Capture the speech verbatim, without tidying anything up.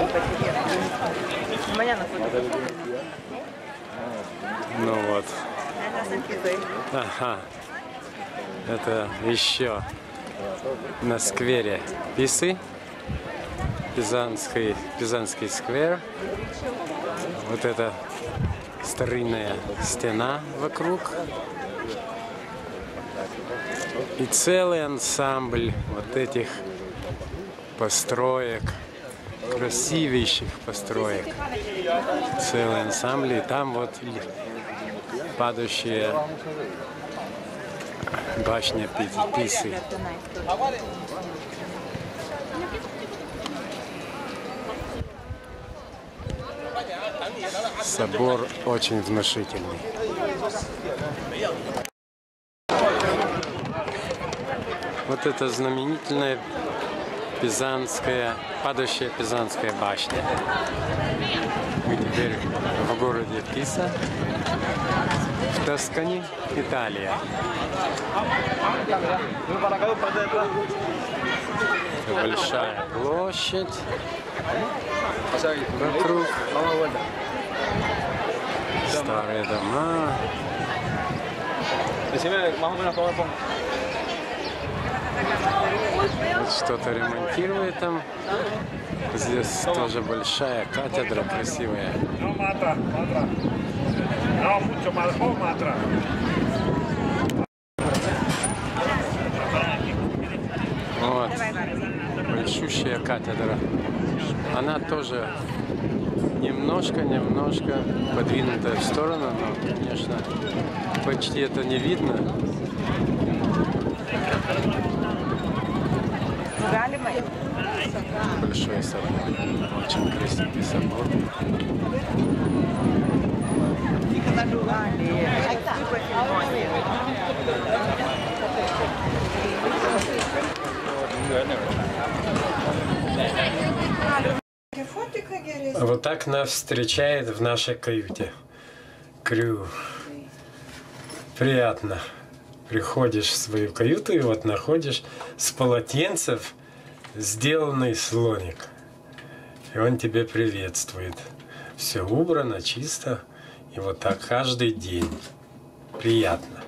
Ну вот. Ага. Это еще на сквере Писы. Пизанский, Пизанский сквер. Вот это старинная стена вокруг. И целый ансамбль вот этих построек, красивейших построек. Целый ансамбль. И там вот падающая башня Писы. Собор очень внушительный. Вот это знаменательная Пизанская, падающая Пизанская башня. Мы теперь в городе Писа, в Тоскане, Италия. Это большая площадь вокруг. Старые дома. Вот что-то ремонтирует там. Здесь тоже большая кафедра красивая. Вот. Большущая кафедра. Она тоже немножко-немножко подвинутая в сторону, но, конечно, почти это не видно. Большой собор, очень красивый собор. Вот так нас встречает в нашей каюте крю. Приятно. Приходишь в свою каюту и вот находишь с полотенцев сделанный слоник. И он тебя приветствует. Все убрано, чисто. И вот так каждый день. Приятно.